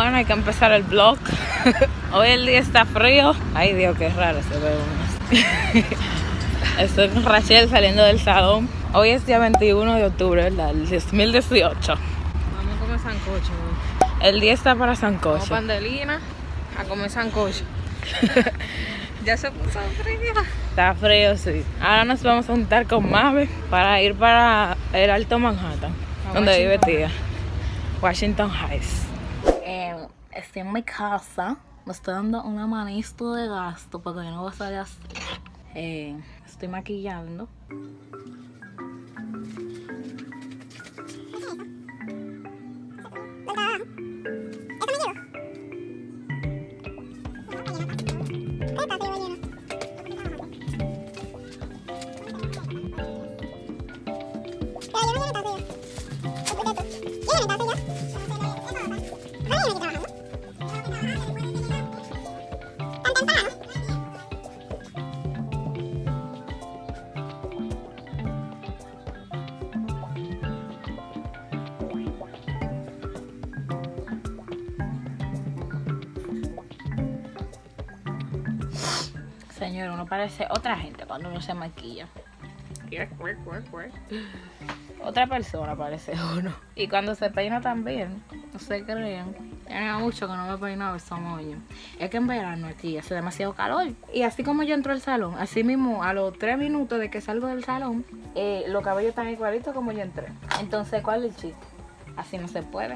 Bueno, hay que empezar el vlog. Hoy el día está frío. Ay Dios, qué raro se ve uno. Estoy con Rachel saliendo del salón. Hoy es día 21 de octubre, ¿verdad? El 2018. Vamos a comer sancocho. El día está para sancocho. Como pandelina a comer sancocho. Ya se puso frío. Está frío, sí. Ahora nos vamos a juntar con Mabe para ir para el Alto Manhattan, donde vive tía. Washington Heights. Estoy en mi casa. Me estoy dando una manito de gasto porque yo no voy a salir así. Estoy maquillando. Señor, uno parece otra gente cuando uno se maquilla. Otra persona parece uno. Y cuando se peina también, no se crean. Tiene mucho que no me peinaba esa moño. Es que en verano aquí hace demasiado calor. Y así como yo entro al salón, así mismo a los 3 minutos de que salgo del salón, los cabellos están igualitos como yo entré. Entonces, ¿cuál es el chiste? Así no se puede.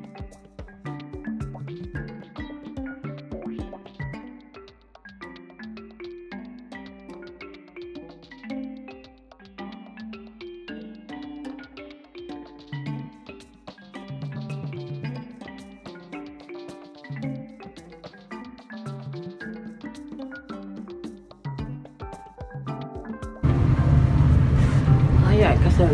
Ay, hay que hacerlo.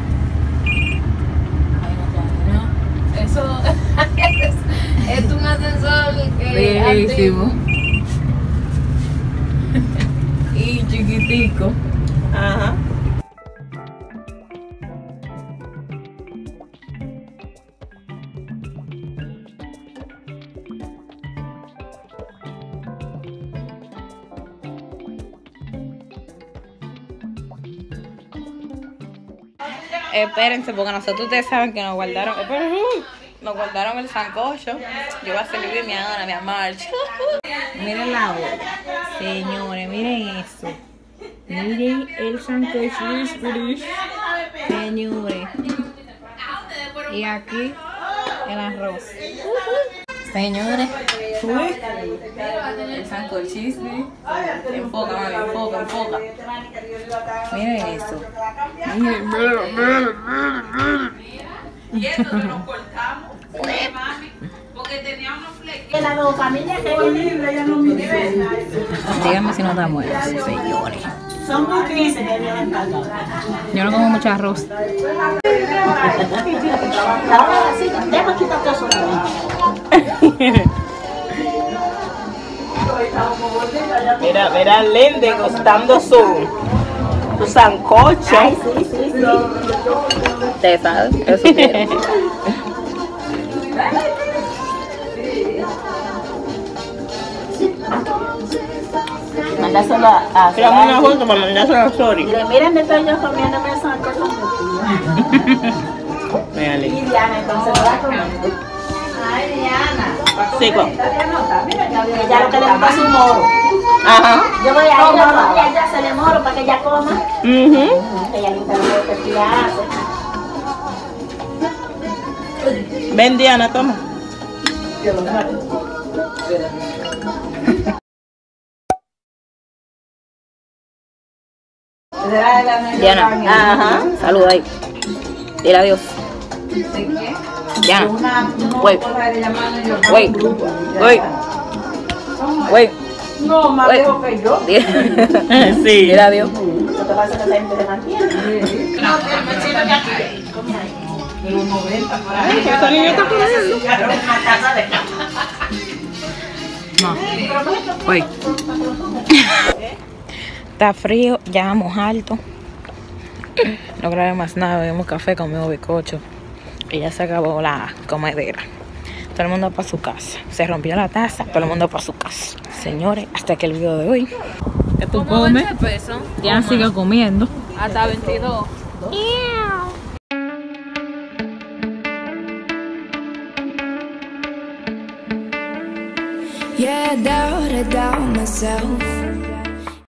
Ay, no, eso es un ascensor bellísimo y chiquitico. Ajá. Espérense, porque nosotros ustedes saben que nos guardaron. Nos guardaron el sancocho. Yo voy a servir mi Ana, mi marcha. Miren la olla. Señores, miren eso. Miren el sancocho. Señores. Y aquí el arroz. Señores. El sancochis. Enfoca, mami, enfoca. Miren eso. Y eso que nos cortamos, mami, porque tenía unos flequitos. La dos familias que viven. Díganme si no está muerto, señores. Son muy crisis que vienen cargados. Yo no como mucho arroz. Ahora sí, deja quitar todo eso. Mira Lende gustando su sancocho. Ay, sí. Ustedes saben, eso quiero. Mándaselo a Tiramos una foto para mandárselo a Sori. Dile, miren, me estoy yo comiéndome esa cosa. Véale. Y Diana, entonces no va a comer. Ay, Diana. Sí, Ella lo que le gusta es un moro. Ajá. Yo voy a ir a ella hacerle moro para que ella coma. Ella le gusta lo que ella hace. Ven, Diana, toma. Diana, Ajá. saluda ahí. Dile adiós. Diana, wait. No, más lejos que yo. Sí. Dile adiós. Lo que pasa es que la gente se mantiene. No, déjame decirlo que aquí. De los 90 por ahí. Esta niña está por ahí. Una casa de No. Wait. Está frío, ya vamos alto. No grabé más nada, bebimos café, comimos bizcocho. Y ya se acabó la comedera. todo el mundo para su casa. Se rompió la taza, todo el mundo para su casa. Señores, hasta aquí el video de hoy. ¿Qué tú comes? 20 pesos. Ya sigue comiendo. Hasta 22. Yeah, I doubt myself.